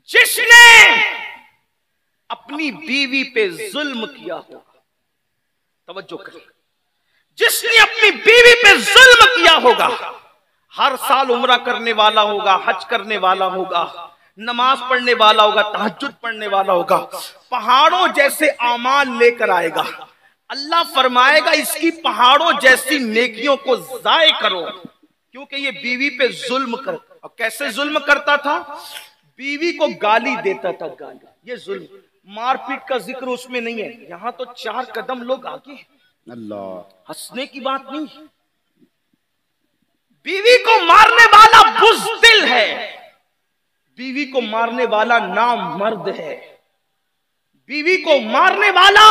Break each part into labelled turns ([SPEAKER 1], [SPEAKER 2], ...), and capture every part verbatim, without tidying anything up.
[SPEAKER 1] जिसने अपनी बीवी पे जुल्म किया होगा, तवज्जो करें, जिसने अपनी बीवी पे जुल्म किया होगा, हर साल उम्रा करने वाला होगा, हज करने वाला होगा, नमाज पढ़ने वाला होगा, तहज्जुद पढ़ने वाला होगा, पहाड़ों जैसे आमाल लेकर आएगा। अल्लाह फरमाएगा इसकी पहाड़ों जैसी नेकियों को जाय करो, क्योंकि ये बीवी पे जुल्म कर। और कैसे जुल्म करता था? बीवी को गाली देता था, गाली, ये जुल्म। मारपीट का जिक्र उसमें नहीं है, यहां तो चार कदम लोग आगे हैं, अल्लाह, हंसने की बात नहीं। बीवी को मारने वाला बुज़दिल है, बीवी को मारने वाला नामर्द है, बीवी को मारने वाला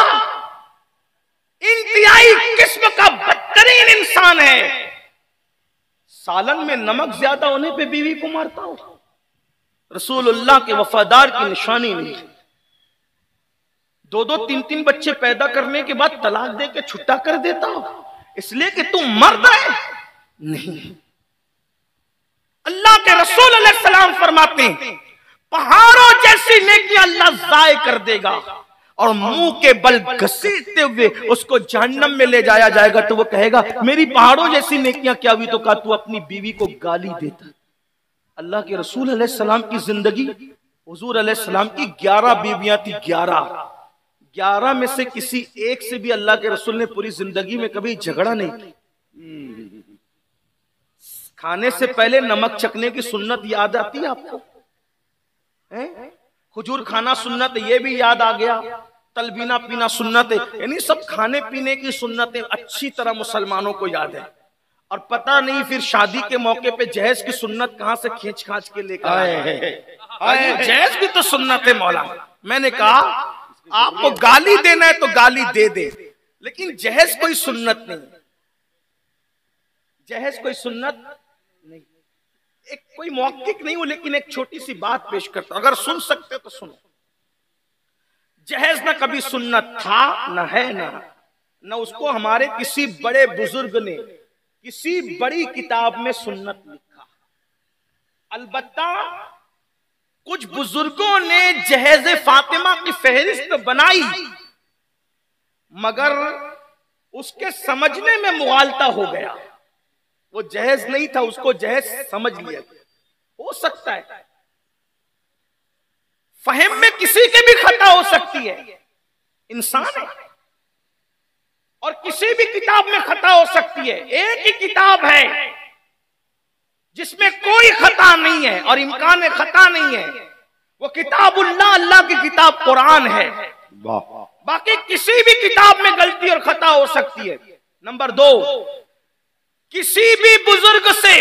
[SPEAKER 1] इंतहाई किस्म का बदतरीन इंसान है। सालन में नमक ज्यादा होने पे बीवी को मारता हो, रसूलुल्लाह के वफादार की निशानी नहीं। दो दो तीन तीन बच्चे पैदा करने के बाद तलाक दे के छुट्टा कर देता हो, इसलिए कि तू मर्द है? नहीं। अल्लाह के रसूल अलैहि सलाम फरमाते हैं पहाड़ों जैसी नेकियां अल्लाह जाय कर देगा और मुंह के बल घसीटते हुए उसको जहन्नम में ले जाया जाएगा। तो वो कहेगा मेरी पहाड़ों जैसी नेकियां क्या हुई? तो कहा तू अपनी बीवी को गाली देता। अल्लाह के रसूल अलैहि सलाम की जिंदगी, हुजूर अलैहि सलाम की ग्यारह बीवियां थी, ग्यारह ग्यारह में से किसी एक से भी अल्लाह के रसूल ने पूरी जिंदगी में कभी झगड़ा नहीं किया। खाने से पहले नमक चखने की सुन्नत याद आती है आपको? हुजूर खाना सुन्नत है, ये भी याद आ गया। तलबीना पीना सुन्नत है, यानी सब खाने पीने की सुन्नतें अच्छी तरह मुसलमानों को याद है। और पता नहीं फिर शादी के मौके पे जहेज की सुन्नत कहां से खींच खांच के लेकर आए। जहेज भी तो सुन्नत है मौला। मैंने कहा आपको गाली देना है तो गाली दे दे, लेकिन जहेज कोई सुन्नत नहीं, जहेज कोई सुन्नत नहीं। एक कोई मौकिक नहीं हूं, लेकिन एक छोटी सी बात पेश करता हूं, अगर सुन सकते तो सुनो। जहेज ना कभी सुन्नत था, ना है, ना ना उसको हमारे किसी बड़े बुजुर्ग ने किसी बड़ी किताब में सुन्नत लिखा। अलबत्ता कुछ बुजुर्गों ने जहेज फातिमा की फहरिस्त बनाई, मगर उसके समझने में मुगालता हो गया। वो जहेज नहीं था, उसको जहेज समझ लिया। हो सकता है फहम में किसी की भी खता हो सकती है, इंसान है, और किसी भी किताब में खता हो सकती है। एक ही किताब है जिसमें कोई खता नहीं है और इम्कान खता नहीं है, वो किताबुल्लाह, अल्लाह की किताब कुरान है। बाकी किसी भी किताब में गलती और खता हो सकती है। नंबर दो, किसी भी बुजुर्ग से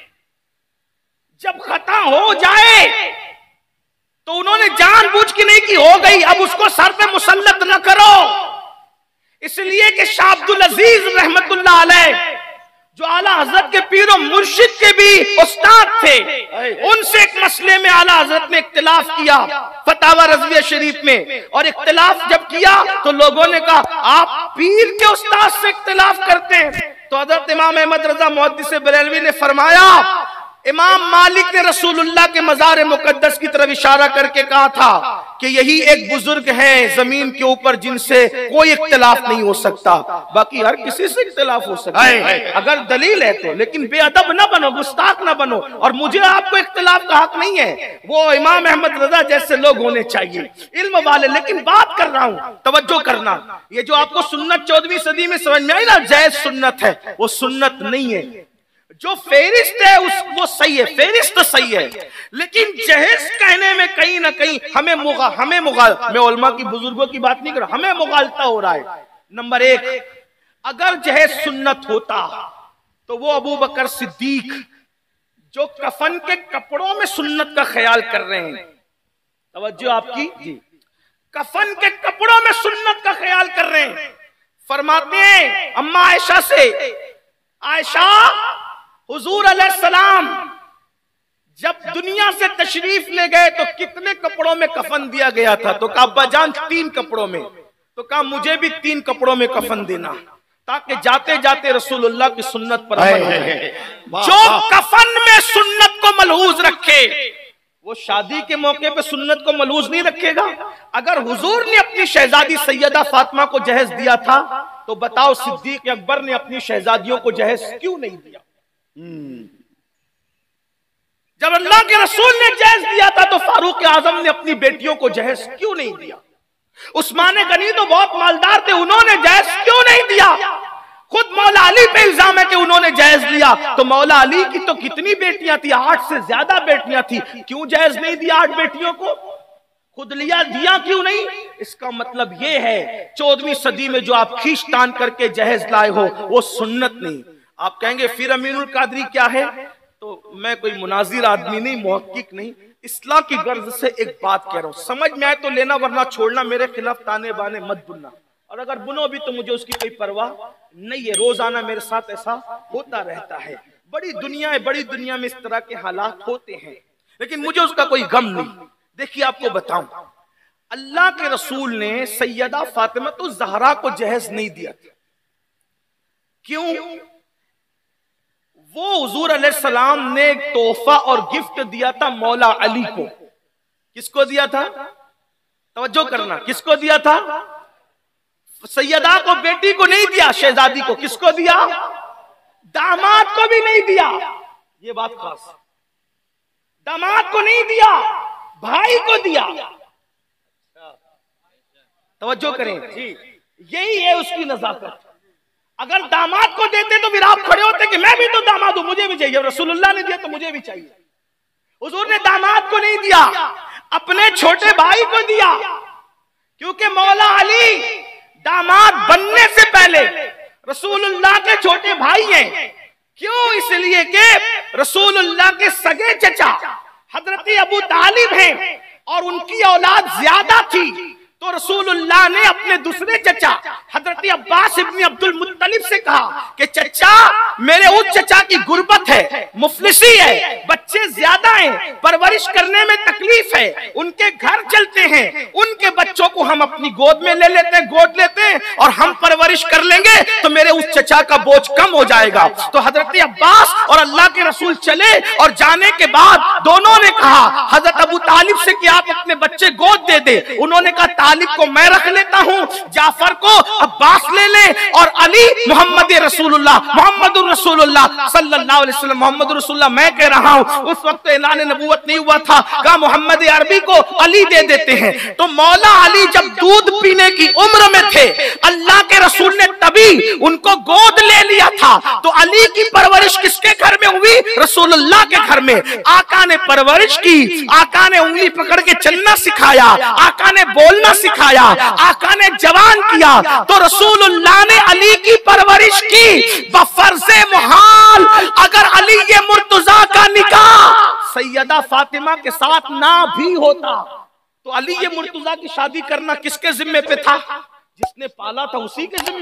[SPEAKER 1] जब खता हो जाए तो उन्होंने जानबूझ के नहीं की, हो गई, अब उसको सर पे मुसल्लत न करो। इसलिए कि शाह अब्दुल अजीज रहमतुल्लाह अलैह जो आला हजरत के पीर और मुर्शिद के भी उस्ताद थे, उनसे एक मसले में आला हजरत ने इख्तिलाफ किया फतावा रज़विया शरीफ में। और इख्तिलाफ जब किया तो लोगों ने कहा आप पीर के उस्ताद से इख्तिलाफ करते हैं। तो हजरत इमाम अहमद रजा मुहद्दिस बरेलवी ने फरमाया, इमाम मालिक ने रसूलुल्लाह के मज़ार मुकद्दस की तरफ इशारा करके कहा था कि यही एक बुजुर्ग हैं जमीन के ऊपर जिनसे कोई इख्तिलाफ नहीं हो सकता, बाकी हर किसी से इख्तिलाफ हो सकता है अगर दलील है तो। लेकिन बेअदब ना बनो, गुस्ताख ना बनो, और मुझे आपको इख्तिलाफ का हक नहीं है। वो इमाम अहमद रजा जैसे लोग होने चाहिए, इल्म वाले। लेकिन बात कर रहा हूं, तवज्जो करना, ये जो आपको सुन्नत चौदहवीं सदी में समझ में आई ना, जायज सुन्नत है, वो सुन्नत नहीं है। जो फेरिस्त है उस वो सही है, फेरिस्त सही है, लेकिन जहेज कहने में कहीं ना कहीं हमें मुगा हमें मुगाल मैं उलमा की बुजुर्गों की बात नहीं कर रहा, हमें मुगालता हो रहा है। नंबर एक, अगर जहेज सुन्नत होता तो वो अबू बकर सिद्दीक जो कफन के कपड़ों में सुन्नत का ख्याल कर रहे हैं, तवज्जो आपकी जी, कफन के कपड़ों में सुन्नत का ख्याल कर रहे हैं, फरमाते हैं अम्मा आयशा से, आयशा हुजूर अलैहिस्सलाम जब दुनिया से तशरीफ ले गए तो कितने कपड़ों में कफन दिया गया था? तो कहा अब्बा जान तीन कपड़ों में। तो कहा मुझे भी तीन कपड़ों में कफन देना, ताकि जाते जाते रसूलुल्लाह की सुन्नत पर अमल हो। जो कफन में सुन्नत को मलहूज रखे वो शादी के मौके पे सुन्नत को मलूज नहीं रखेगा। अगर हुजूर ने अपनी शहजादी सैयदा फातिमा को जहेज दिया था तो बताओ सिद्दीक अकबर ने अपनी शहजादियों को जहेज क्यों नहीं दिया? जब अल्लाह के रसूल ने जहेज दिया था तो फारूक आजम ने अपनी बेटियों को जहेज क्यों नहीं दिया? उस्मान गनी तो बहुत मालदार थे, उन्होंने जहेज क्यों नहीं दिया? खुद मौला अली पे इल्जाम है कि उन्होंने जहेज लिया, तो मौला अली की तो कितनी बेटियां थी, आठ से ज्यादा बेटियां थी, क्यों जहेज नहीं दिया आठ बेटियों को? खुद लिया, दिया क्यों नहीं? इसका मतलब यह है चौदहवीं सदी में जो आप खींच तान करके जहेज लाए हो वो सुन्नत नहीं। आप कहेंगे फिर अमीनुल कादरी क्या है? तो मैं कोई मुनाजिर आदमी नहीं, मुहक्किक नहीं, इस्लाह की गर्ज से एक बात कह रहा हूं, समझ में आए तो लेना वरना छोड़ना, मेरे खिलाफ ताने बाने मत बुनना, और अगर बुनो भी तो मुझे उसकी कोई परवाह नहीं है। रोजाना मेरे साथ ऐसा होता रहता है, बड़ी दुनिया है, बड़ी दुनिया में इस तरह के हालात होते हैं, लेकिन मुझे उसका कोई गम नहीं। देखिए आपको बताऊं, अल्लाह के रसूल ने सैयदा फातिमा तो ज़हरा को जहेज नहीं दिया था। क्यों? वो हुजूर अलैहिस्सलाम ने एक तोहफा और गिफ्ट दिया था मौला अली को। किसको दिया था? तवज्जो करना, किसको दिया था? सैयदा को, बेटी को नहीं दिया, शहजादी को। किसको दिया? दामाद को भी नहीं दिया। ये बात खास, दामाद को नहीं दिया, भाई को दिया। तवज्जो करें, यही है उसकी नजाकत। अगर दामाद को देते तो फिर आप खड़े होते कि मैं भी तो दामाद हूं, मुझे भी चाहिए। रसूलुल्लाह ने दिया तो मुझे भी चाहिए। हुजूर ने दामाद को नहीं दिया, अपने छोटे भाई को दिया, क्योंकि मौला अली दामाद बनने से पहले रसूलुल्लाह के छोटे भाई हैं। क्यों? इसलिए कि रसूलुल्लाह के सगे चचा हजरत अबू तालिब हैं और उनकी औलाद ज्यादा थी, तो रसूलुल्लाह ने अपने दूसरे चचा हजरत अब्बास इब्न अब्दुल मुत्तलिब से कहा कि चचा, मेरे उस चचा की गुर्बत है, मुफलिसी है, बच्चे ज्यादा हैं, परवरिश करने में तकलीफ है, उनके घर चलते हैं, उनके बच्चों को हम अपनी गोद में ले लेते हैं, गोद लेते हैं और हम परवरिश कर लेंगे तो मेरे उस चचा का बोझ कम हो जाएगा। तो हजरत अब्बास और अल्लाह के रसूल चले और जाने के बाद दोनों ने कहा हजरत अबू तालिब से कि आप अपने बच्चे गोद दे दे। उन्होंने कहा तालिब को मैं रख लेता हूं, जाफर को अब्बास ले ले, और अली मोहम्मद रसूलुल्लाह मोहम्मदुर रसूलुल्लाह सल्लल्लाहु अलैहि वसल्लम मोहम्मद रसूलुल्लाह मैं कह रहा हूं, उस वक्त ऐलान नबूवत नहीं हुआ था, कहा मोहम्मद अरबी को अली दे देते हैं। तो मौला अली जब दूध पीने की उम्र में थे, अल्लाह के रसूल ने तभी उनको गोद ले लिया था। तो अली की परवरिश किसके घर में हुई? रसूलुल्लाह के घर में। आका ने परवरिश की, आका ने उंगली पकड़ के चलना सिखाया, आका ने बोलना सिखाया, आका ने जवान किया, तो रसूलुल्लाह ने अली की परवरिश की बफर्ज़े मुहाल। अगर अली ये मुर्तजा का निकाह सैयदा फातिमा के साथ ना भी होता तो अली ये मुर्तजा की शादी करना किसके जिम्मे पे था? जिसने पाला था उसी के जिम्मे,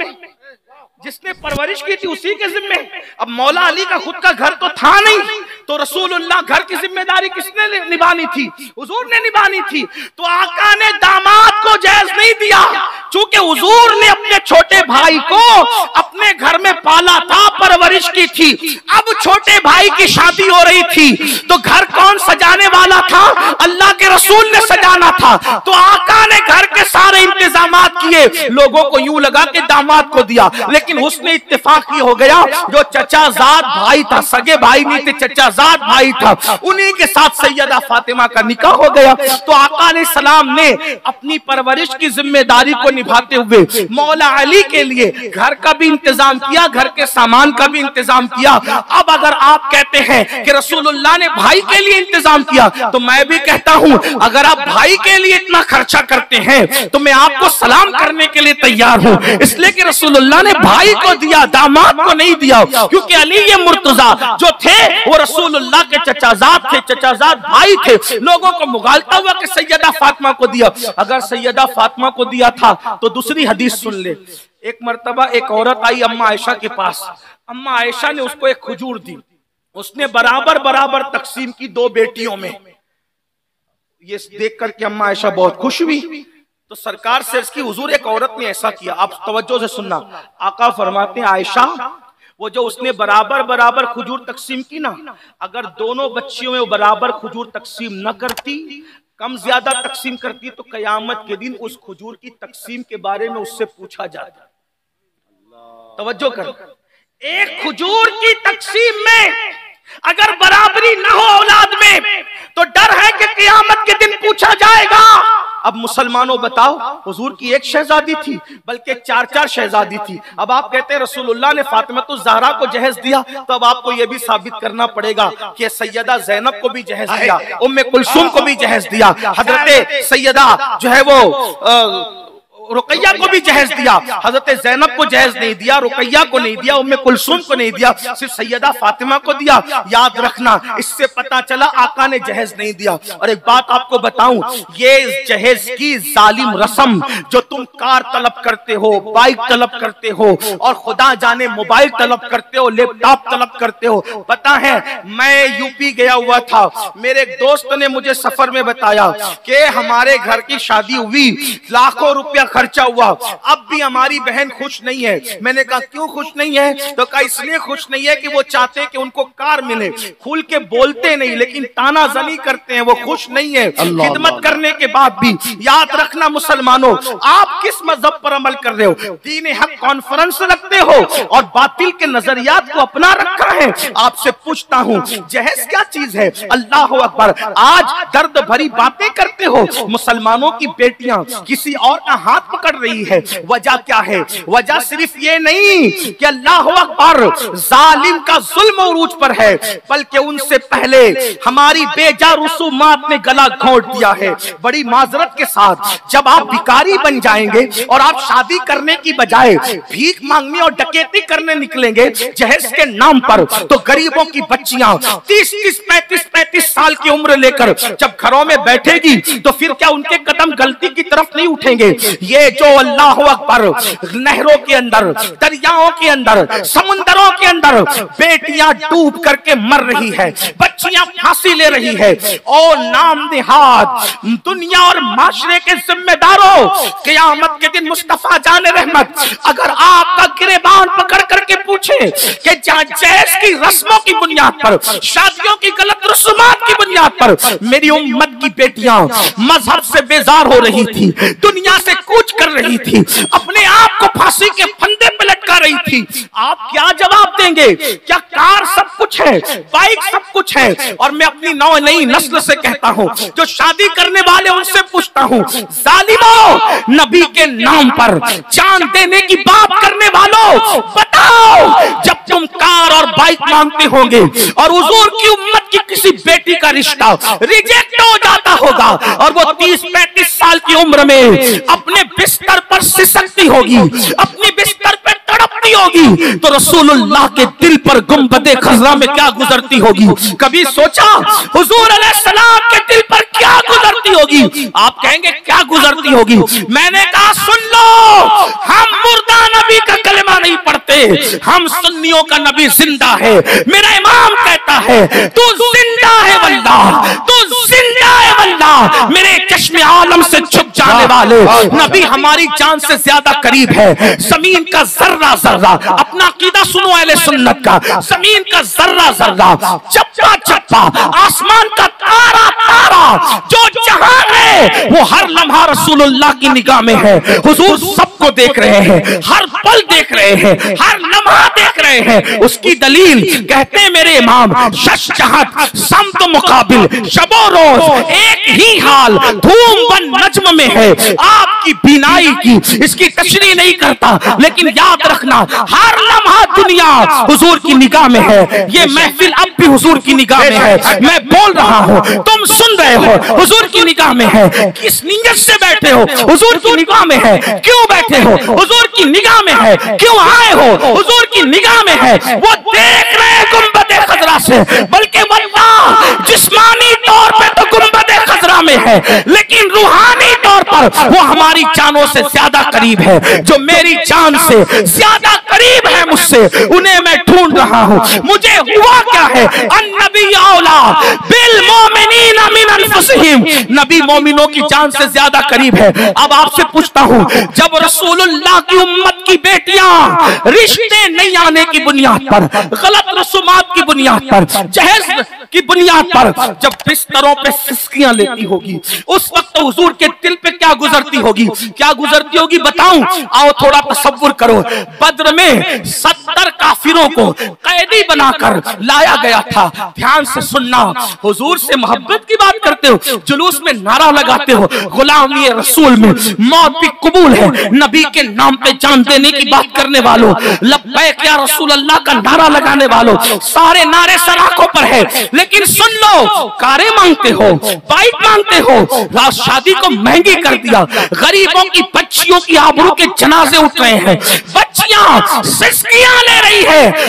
[SPEAKER 1] जिसने परवरिश की थी उसी के जिम्मे। अब मौला अली का खुद का घर तो था नहीं, तो रसूलुल्लाह घर की जिम्मेदारी किसने निभानी थी? हुजूर ने निभानी थी। तो आका ने दामाद को जहेज नहीं दिया, चूंकि हुजूर ने अपने छोटे भाई को अपने घर में पाला था, परवरिश की थी। अब छोटे भाई की शादी हो रही थी तो घर कौन सजाने वाला था? अल्लाह के रसूल ने सजाना था। तो आका ने घर के सारे इंतजामात किए, लोगों को यूं लगा कि दामाद को दिया, लेकिन उसने इत्तेफाक ये हो गया जो चचाजाद भाई था, सगे भाई नहीं थे, चचाजाद भाई था, उन्हीं के साथ सैयदा फातिमा का निकाह हो गया। तो आका अलैहि सलाम ने अपनी परवरिश की जिम्मेदारी को निभाते हुए मौला अली के लिए घर का भी इंतजाम किया, घर के सामान का भी इंतजाम किया। अब अगर आप कहते हैं कि रसूलुल्लाह ने भाई के लिए इंतजाम किया, तो मैं भी कहता हूं अगर आप भाई के लिए इतना खर्चा करते हैं तो मैं आपको सलाम करने के लिए तैयार हूं, इसलिए कि रसूलुल्लाह ने भाई को दिया, दामाद को नहीं दिया, क्योंकि अली ये मुर्तजा जो थे वो रसूलुल्लाह के चचाजाद थे, चचाजाद भाई थे। लोगों को मुगालता हुआ कि सैयदा फातिमा को दिया। अगर सैयदा फातिमा को दिया था तो दूसरी हदीस सुन ले। एक मर्तबा एक औरत आई अम्मा आयशा के पास, अम्मा आयशा ने उसको एक खजूर दी, उसने बराबर बराबर तकसीम की दो बेटियों में। ये देख करके अम्मा आयशा बहुत खुश हुई। तो सरकार से इसकी हुजूर एक औरत ने ऐसा किया। आप तवज्जो से सुनना, आका फरमाते हैं आयशा वो जो उसने बराबर बराबर खजूर तकसीम की ना, अगर दोनों बच्चियों में वो बराबर खजूर तकसीम न करती, कम ज्यादा तकसीम करती, तो कयामत के दिन उस खजूर की तकसीम के बारे में उससे पूछा जाता। तवज्जो कर, एक खजूर की तकसीम में अगर बराबरी न हो औलाद में, तो डर है कि क़यामत के दिन पूछा जाएगा। अब मुसलमानों बताओ, हुजूर की एक शहजादी थी बल्कि चार चार शहजादी थी। अब आप कहते हैं रसूलुल्लाह ने फातिमा ज़हरा को जहेज दिया, तो अब आपको यह भी साबित करना पड़ेगा कि सैयदा ज़ैनब को भी जहेज दिया, उम्मे कुलसूम को भी जहेज दिया, हजरत सैयदा जो है वो आ, रुकैया को भी जहेज दिया, हजरत ज़ैनब को जहेज नहीं दिया, रुकैया को नहीं दिया, उम्मे कुलसूम को नहीं दिया, सिर्फ सैयदा फातिमा को दिया। याद रखना, इससे पता चला आका ने जहेज नहीं दिया। और एक बात आपको बताऊं, ये जहेज की जालिम रस्म जो तुम कार तलब करते हो, बाइक तलब करते हो, और खुदा जाने मोबाइल तलब करते हो, लैपटॉप तलब करते हो। पता है, मैं यूपी गया हुआ था, मेरे एक दोस्त ने मुझे सफर में बताया कि हमारे घर की शादी हुई, लाखों रुपया खर्चा हुआ, अब भी हमारी बहन खुश नहीं है। मैंने कहा क्यों खुश नहीं है? तो कहा इसलिए खुश नहीं है कि वो चाहते हैं कि उनको कार मिले, खुल के बोलते नहीं लेकिन तानाजनी करते हैं, वो खुश नहीं है खिदमत करने के बाद भी। याद रखना मुसलमानों, आप किस मजहब पर अमल कर रहे हो? दीन हक कॉन्फ्रेंस रखते हो और बातिल के नजरियात को अपना रखा है। आपसे पूछता हूँ, जहेज क्या चीज है? अल्लाह अकबर। आज दर्द भरी बातें करते हो, मुसलमानों की बेटियां किसी और का हाथ पकड़ रही है। वजह क्या है? वजह सिर्फ ये नहीं कि अल्लाह अकबर जालिम का जुल्म उरूज पर है, बल्कि उनसे पहले हमारी बेजा रसूमात ने गला घोंट दिया है। बड़ी माजरत के साथ, जब आप भिखारी बन जाएंगे और आप शादी करने की बजाय भीख मांगने और डकैती करने निकलेंगे जहेज के नाम पर, तो गरीबों की बच्चियां तीस तीस पैंतीस पैंतीस साल की उम्र लेकर जब घरों में बैठेगी, तो फिर क्या उनके कदम गलती की तरफ नहीं उठेंगे? ये जो अल्लाह अकबर नहरों के अंदर, दरियाओं के अंदर, समुंदरों के अंदर बेटियां डूब करके मर रही है, बच्चियां फांसी ले रही है, और नाम निहाद दुनिया और माशरे के जिम्मेदारों, क़यामत के दिन मुस्तफा जान रहमत अगर आपका गिरेबान पकड़ करके पूछे कि जहेज की रस्मों की बुनियाद पर, शादियों की गलत रस्मात की बुनियाद पर मेरी उम्मत की बेटियां मजहब से बेजार हो रही थी, दुनिया से कूच कर रही थी, अपने आप को फांसी के फंदे पे लटका रही थी, आप क्या जवाब देंगे? क्या कार सब कुछ है, बाइक सब कुछ है? और मैं अपनी नौ नई नस्ल से कहता हूं, जो शादी करने वाले उनसे पूछता हूं, जालिमों, नबी के नाम पर जान देने की बात करने वालों, बताओ, जब तुम कार और बाइक मांगते होंगे और हुजूर की उम्मत की किसी बेटी का रिश्ता रिजेक्ट हो जाता होगा और वो तीस पैंतीस साल की उम्र में अपने बिस्तर पर सिसकती होगी, अपनी बिस्तर पर तड़पती होगी, तो रसूलुल्लाह के दिल पर गुंबदे खज़रा में क्या गुजरती होगी? कभी सोचा हुजूर अलैहिस्सलाम के दिल पर क्या गुजरती होगी? आप कहेंगे क्या गुजरती होगी? मैंने कहा सुन लो, हम मुर्दा नबी का कलमा नहीं पढ़ते, हम सुन्नियों का नबी जिंदा है। मेरा इमाम कहता है तू जिंदा है वल्लाह, तू जिंदा है वल्लाह। मेरे चश्मे आलम से छुप जाने वाले नबी हमारी जान से ज्यादा करीब है। जमीन का जर्रा जर्रा, अपना अकीदा सुनो अहले सुन्नत का, जमीन का जर्रा जर्रा, चप्पा चप्पा, आसमान का तारा तारा, जो जहां है वो हर लम्हा रसूलुल्लाह की निगाह में है। हुजूर सबको देख रहे हैं, हर पल देख रहे हैं, हर लम्हा देख रहे हैं। उसकी दलील कहते हैं मेरे इमाम, शश जहत समत मुकाबिल, शबो रोज एक ही हाल, धूम बन नज्म में है आपकी बीनाई की। इसकी तशरीह नहीं करता, लेकिन याद रखना हर लम्हा दुनिया हुजूर की निगाह में है। ये महफिल अब भी हुजूर की निगाह में है, मैं बोल रहा हूँ, तुम सुन रहे हो, हुजूर की निगाह में है। किस नीयत से बैठे हो? हुजूर की निगाह में है। क्यों बैठे हो? हुजूर की निगाह में है। क्यों आए हो? हुजूर की निगाह में है। वो देख रहे हैं गुंबदे खज़रा से, बल्कि वल्लाह जिस्मानी तौर पे तो गुंबदे खज़रा में है, लेकिन रूहानी तौर पर पर वो हमारी जानों से ज्यादा करीब है। जो मेरी जान से ज्यादा करीब है मुझसे, उन्हें मैं ढूंढ रहा हूं। मुझे हुआ क्या है, अन्नबी औला बिल मोमिनीना मिन अनफुसिहिम, नबी मोमिनों की जान से ज्यादा करीब है। अब आपसे पूछता हूं, जब रसूलुल्लाह की उम्मत की बेटियां रिश्ते नहीं आने की बुनियाद पर, गलत रसूमात की बुनियाद पर, जहेज की बुनियाद पर जब बिस्तरों पे सिसकियां लेती होगी, उस वक्त हुजूर के दिल पे क्या गुजरती होगी, क्या गुजरती होगी बताऊं? आओ थोड़ा तसव्वुर करो। बद्र में सत्तर काफिरों को कैदी बनाकर लाया गया था। ध्यान से सुनना, हुजूर से मोहब्बत की बात करते हो, जुलूस में नारा लगाते हो, गुलामी रसूल में मौत भी कबूल है, नबी के नाम पे जान देने की बात करने वालों, लब्बैक या रसूल अल्लाह का नारा लगाने वालों, सारे नारे सराखों पर है। लेकिन सुन लो, कारें मांगते हो, बाइक मांगते हो, रात शादी को महंगी कर दिया, गरीबों की बच्चियों की आबरू के जनाजे उठ रहे हैं, बच्चियां सिसकियां ले रही है।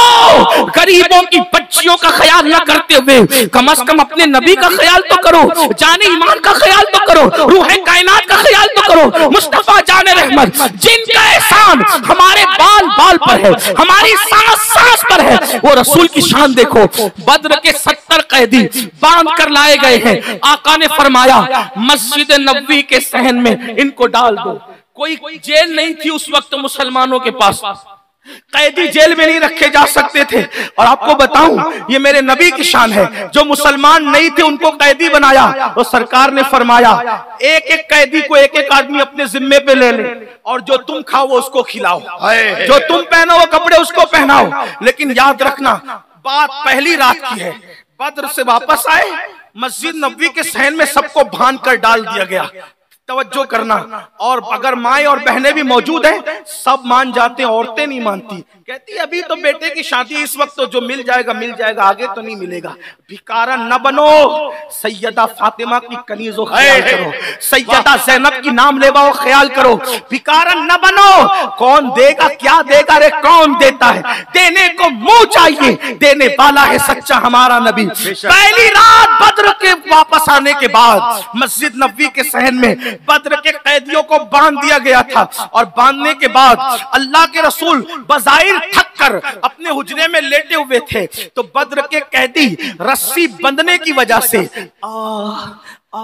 [SPEAKER 1] आओ, गरीबों की बच्चियों का ख्याल न करते हुए कम अज कम अपने नबी का ख्याल तो करो, जाने ईमान का ख्याल तो करो, रूह कायनात का ख्याल तो करो, मुस्तफा जाने रहमत जिनका एहसान हमारे बाल बाल पर है, हमारी सांस सांस पर है, वो रसूल की शान देखो। बद्र के सत्तर कैदी बांध कर लाए गए हैं। आका ने फरमाया मस्जिद नबवी के सहन में इनको डाल दो। कोई जेल नहीं थी उस वक्त मुसलमानों के पास, कैदी जेल में नहीं रखे जा सकते थे। और आपको बताऊं, ये मेरे नबी की शान है, जो मुसलमान नहीं थे उनको कैदी बनाया, तो सरकार ने फरमाया एक एक कैदी को एक एक आदमी अपने जिम्मे पे ले ले, और जो तुम खाओ वो उसको खिलाओ, जो तुम पहनो वो कपड़े उसको पहनाओ। लेकिन याद रखना, बात पहली रात की है। बद्र से वापस आए, मस्जिद नबवी के सहन में सबको बांध कर डाल दिया गया। तवज्जो करना, और अगर माए और बहनें भी मौजूद हैं, सब मान जाते हैं, औरतें नहीं मानती। कहती अभी तो बेटे की शादी, इस वक्त तो जो मिल जाएगा मिल जाएगा, आगे तो नहीं मिलेगा। भिकारा न बनो, सैयदा फातिमा की कनीजो ख्याल करो, सैयदा ज़ैनब की नाम लेवाओ ख्याल करो। भिकारा न बनो, कौन देगा क्या देगा रे, कौन देता है, देने को मुंह चाहिए, देने वाला है सच्चा हमारा नबी। पहली रात बद्र के वापस आने के बाद मस्जिद नबवी के सहन में बद्र के कैदियों को बांध दिया गया था, और बांधने के बाद अल्लाह के रसूल बज़ाहिर थक कर अपने हुजरे में लेटे हुए थे, तो बद्र के कैदी रस्सी बंधने की वजह से आ आ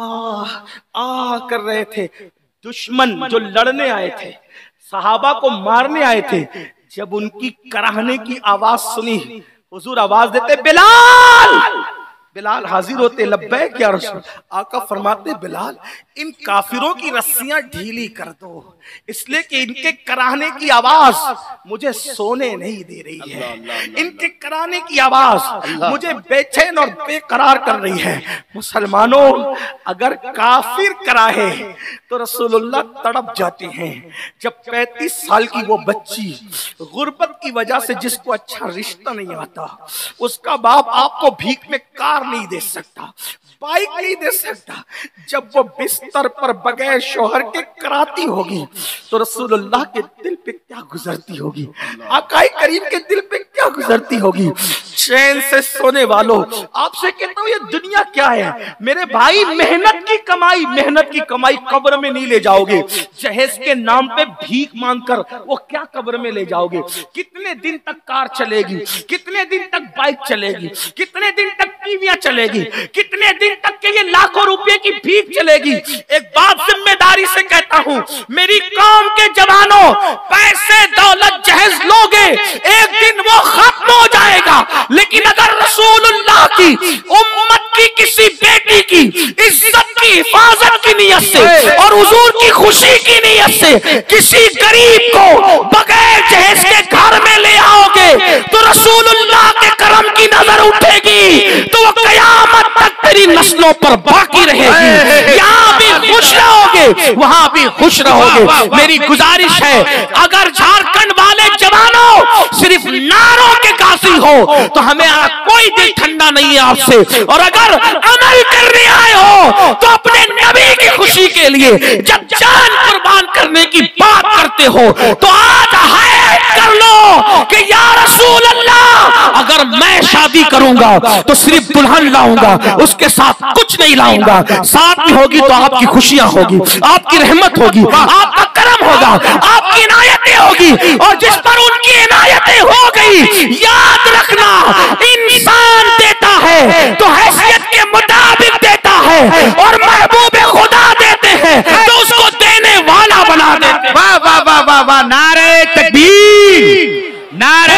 [SPEAKER 1] आ कर रहे थे। दुश्मन जो लड़ने आए थे, सहाबा को मारने आए थे, जब उनकी कराहने की आवाज सुनी, हुजूर आवाज देते बिलाल, बिलाल हाजिर होते, लब्बैक या रसूल। आका फरमाते बिलाल इन काफिरों की रस्सियां ढीली कर दो, इसलिए कि इनके कराहने की आवाज मुझे सोने नहीं दे रही है, इनके कराहने की आवाज मुझे बेचैन और बेकरार कर रही है। मुसलमानों, अगर काफिर कराहे तो रसूलुल्लाह तड़प जाते हैं। जब पैंतीस साल की वो बच्ची गुर्बत की वजह से, जिसको अच्छा रिश्ता नहीं आता, उसका बाप आपको भीख में कार नहीं दे सकता, बाइक नहीं दे सकता, जब वो बिस्तर पर बगैर शौहर के कराती होगी, तो रसूलुल्लाह के दिल पे क्या गुजरती होगी, आकाए करीम के दिल पे क्या गुजरती होगी। चैन से सोने वालों, आपसे कहता हूँ ये दुनिया क्या है मेरे भाई, मेहनत की कमाई, मेहनत की कमाई कब्र में नहीं ले जाओगे। जहेज के नाम पे भीख मांगकर वो क्या कब्र में ले जाओगे? कितने दिन तक कार चलेगी, कितने दिन तक बाइक चलेगी, कितने दिन तक टीवियां चलेगी, कितने दिन तक के ये लाखों रुपए की भीख चलेगी। एक बात जिम्मेदारी से कहता हूं, मेरी कौम के जवानों, पैसे दौलत जहेज लोगे, एक दिन वो खत्म हो जाएगा, लेकिन अगर रसूलुल्लाह की उम्मत की किसी बेटी की इज्जत की हिफाजत की नीयत से और हुजूर की खुशी की नीयत से किसी गरीब को बगैर जहेज के घर में ले आओगे, तो रसूलुल्लाह के करम की नजर उठेगी, तो वो कयामत तक तेरी नस्लों पर बाकी रहेगी। यहाँ भी खुश रहोगे, वहां भी खुश रहोगे। मेरी गुजारिश है, अगर झारखंड वाले जवानों सिर्फ नारों के काफी हो, तो हमें कोई दिल ठंडा नहीं है आपसे, और अगर अमल करने आए हो तो अपने नबी की खुशी के लिए जब जान कुर्बान करने की बात करते हो, तो आज हैत कर लो कि या रसूल अल्लाह, अगर अगर मैं शादी करूंगा तो सिर्फ दुल्हन लाऊंगा, उसके साथ कुछ नहीं लाऊंगा। साथ में होगी तो आपकी खुशियां होगी, आपकी रहमत होगी, आपका करम होगा, आपकी इनायतें होगी, और जिस पर उनकी इनायतें हो गई, याद रखना इंसान देता है तो हैसियत के मुताबिक देता है, और महबूब खुदा देते हैं तो उसको देने वाला बना देते हैं।
[SPEAKER 2] वाह वाह वाह वाह वाह, नारे तकबीर, नारे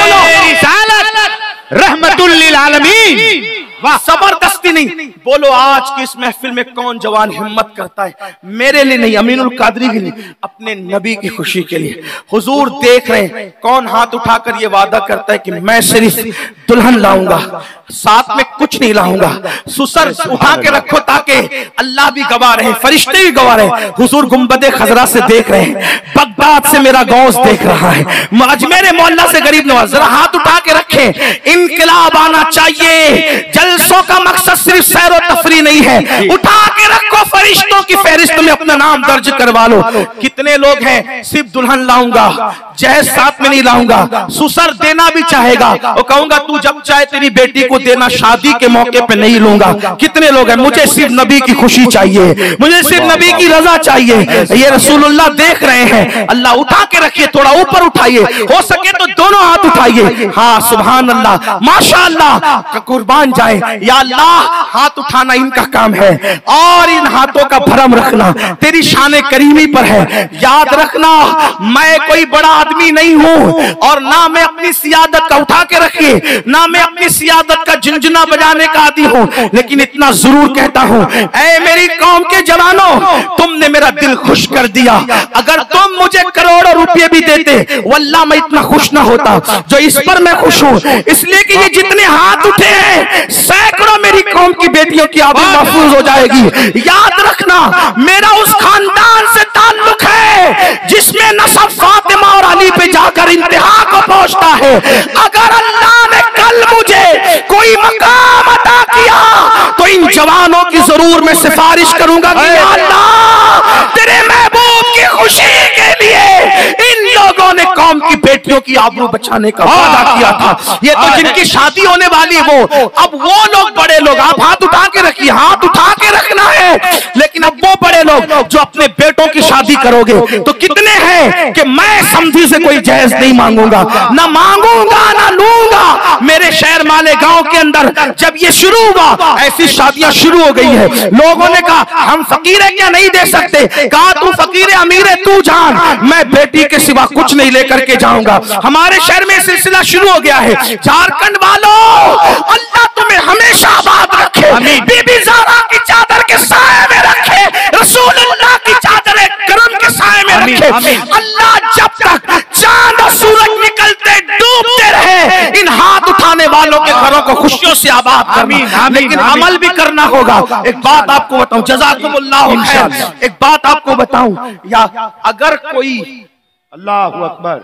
[SPEAKER 2] रिसालत, रहमतुल लिल आलमीन। वाह,
[SPEAKER 1] जबरदस्ती नहीं। बोलो आज की इस महफिल में कौन जवान हिम्मत करता है मेरे लिए नहीं, अमीनुल कादरी के लिए, अपने नबी की खुशी के लिए। हुजूर देख रहे हैं, कौन हाथ उठाकर ये वादा करता है कि मैं सिर्फ दुल्हन लाऊंगा, साथ में कुछ नहीं लाऊंगा। सुसर उठा के रखो ताकि अल्लाह भी गवाह रहे, फरिश्ते भी गवाह रहे। हुजूर गुंबदे खजरा से देख रहे हैं, बगदाद से मेरा गौस देख रहा है, अजमेर मोहल्ला से गरीब नवाज, जरा हाथ उठा के रखे। इनकलाब आना चाहिए, जलसों का मकसद सिर्फ सैरो तफरी नहीं है। उठा के रखो, फरिश्तों की फहरिस्त में अपना नाम दर्ज करवा लो। कितने लोग हैं सिर्फ दुल्हन लाऊंगा, जहेज साथ में नहीं लाऊंगा, सुसर देना भी चाहेगा, और कहूंगा तू जब चाहे तेरी बेटी को देना, शादी के मौके पे नहीं लूंगा। कितने लोग हैं, मुझे सिर्फ नबी की खुशी चाहिए, मुझे सिर्फ नबी की रजा चाहिए। ये रसूलुल्लाह देख रहे हैं। अल्लाह उठा के रखिए, थोड़ा ऊपर उठाइए, हो सके तो दोनों हाथ उठाइए। हाँ सुभान अल्लाह, माशाअल्लाह, कुर्बान जाए। या अल्लाह, हाथ उठाना इनका काम है, और इन हाथों का भरम रखना तेरी शान करीमी पर है। याद रखना, मैं कोई बड़ा आदमी नहीं हूं, और ना मैं अपनी सियादत का, उठा के रखिए, ना मैं अपनी सियादत का झुनझुना बजाने का आदी हूं, लेकिन इतना जरूर कहता हूं, ऐ मेरी कौम के जवानों, तुमने मेरा दिल खुश कर दिया। अगर तुम मुझे करोड़ों रुपए भी देते, वल्लाह मैं इतना खुश ना होता जो इस पर मैं खुश हूं। इसलिए कि ये जितने हाथ उठे हैं, सैकड़ों मेरी कौम की बेटियों की आबरू महफूज हो जाएगी। याद रखना, मेरा उस खानदान से ताल्लुक है जिसमें नसब फातिमा और अली पे जाकर इंतहा को पहुंचता है। अगर अल्लाह ने कल मुझे कोई मकाम अता किया तो इन जवानों की जरूर मैं सिफारिश करूंगा कि या अल्लाह, तेरे महबूब की खुशी के लिए इन लोगों ने कौम की बेटियों की आबरू बचाने का वादा किया था। ये तो जिनकी शादी होने वाली है वो, अब वो लोग बड़े लोग, आप हाथ उठा के रखिए, हाथ उठा के रखना है। लेकिन अब वो बड़े लोग जो अपने बेटों की शादी करोगे, तो कितने हैं कि मैं समझी से कोई जहेज नहीं मांगूंगा, ना मांगूंगा ना लूंगा। मेरे शहर माले गांव के अंदर जब ये शुरू हुआ, ऐसी शादियां शुरू हो गई है। लोगों ने कहा हम फकीर है क्या नहीं दे सकते? कहा तू फकीर है, अमीर है, तू जान, मैं बेटी के सिवा कुछ नहीं लेकर के जाऊंगा। हमारे शहर में सिलसिला शुरू हो गया है। झारखंड वालों, अल्लाह तुम्हें हमेशा आबाद रखे, बीबी ज़ारा की चादर के साए में रखे, रसूलुल्लाह की चादर करम के साए में रखे। अल्लाह जब तक चांद और सूरज निकलते डूबते रहे, इन हाथ उठाने वालों के घरों को खुशियों से आबाद करना। लेकिन अमल भी करना होगा। एक बात आपको बताऊं, जज़ाकुमुल्लाह खैर, एक बात आपको बताऊं, या अगर कोई,
[SPEAKER 2] अल्लाहु अकबर,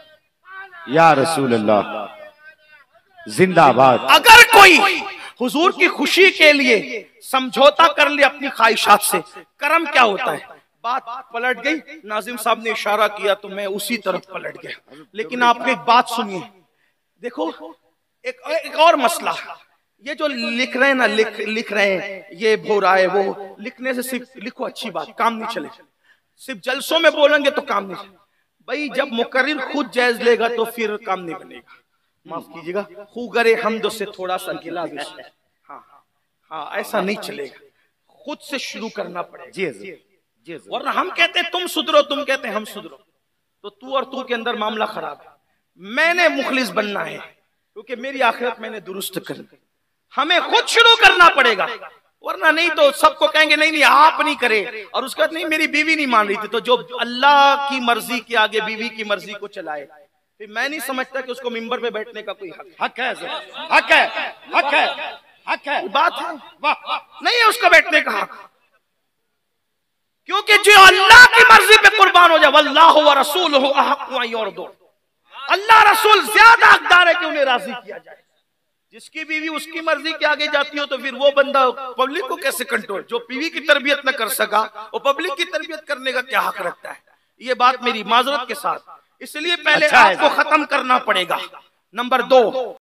[SPEAKER 2] या रसूल अल्लाह, जिंदाबाद,
[SPEAKER 1] अगर कोई हुजूर की खुशी के लिए समझौता कर ले अपनी ख्वाहिशात से, करम क्या होता है? बात पलट गई, नाजिम साहब ने इशारा किया तो मैं उसी तरफ पलट गया। लेकिन आपको एक बात सुनिए, देखो एक, एक और मसला, ये जो लिख रहे हैं ना, लिख लिख रहे हैं, ये हो रहा है, वो लिखने से सिर्फ लिखो, अच्छी बात, काम नहीं चले। सिर्फ जलसों में बोलेंगे तो काम नहीं चले भाई। जब मुकर्रिर खुद जायज लेगा तो फिर काम नहीं बनेगा। माफ कीजिएगा, खूगरे हमद से थोड़ा सा गिला। हाँ हाँ, ऐसा नहीं चलेगा, खुद से शुरू करना पड़ेगा। जी जी जी, वरना हम कहते हैं तुम सुधरो, तुम कहते हैं हम सुधरो, तो तू और तू के अंदर मामला खराब है। मैंने मुखलिस बनना है क्योंकि मेरी आखिरत मैंने दुरुस्त करनी, हमें खुद शुरू करना पड़ेगा, वरना नहीं तो सबको कहेंगे नहीं नहीं आप नहीं करे, और उसके बाद नहीं मेरी बीवी नहीं मान रही थी, तो जो अल्लाह की मर्जी के आगे बीवी की मर्जी को चलाए, फिर मैं नहीं समझता कि उसको मिंबर पे बैठने का कोई हक हक है हक है हक है हक है बात है, नहीं है उसका बैठने का हक, क्योंकि जो अल्लाह की मर्जी पे कुर्बान हो जाए, वल्लाहु व रसूलुहु अहqqu अन युरदू, अल्लाह रसूल ज्यादा हकदार है कि उन्हें राजी किया जाए। जिसकी बीवी उसकी मर्जी के आगे जाती हो तो फिर वो बंदा पब्लिक को कैसे कंट्रोल, जो बीवी की तरबियत न कर सका वो पब्लिक की तरबियत करने का क्या हक रखता है? ये बात मेरी माजरत के साथ, इसलिए पहले अच्छा आपको खत्म करना पड़ेगा। नंबर दो,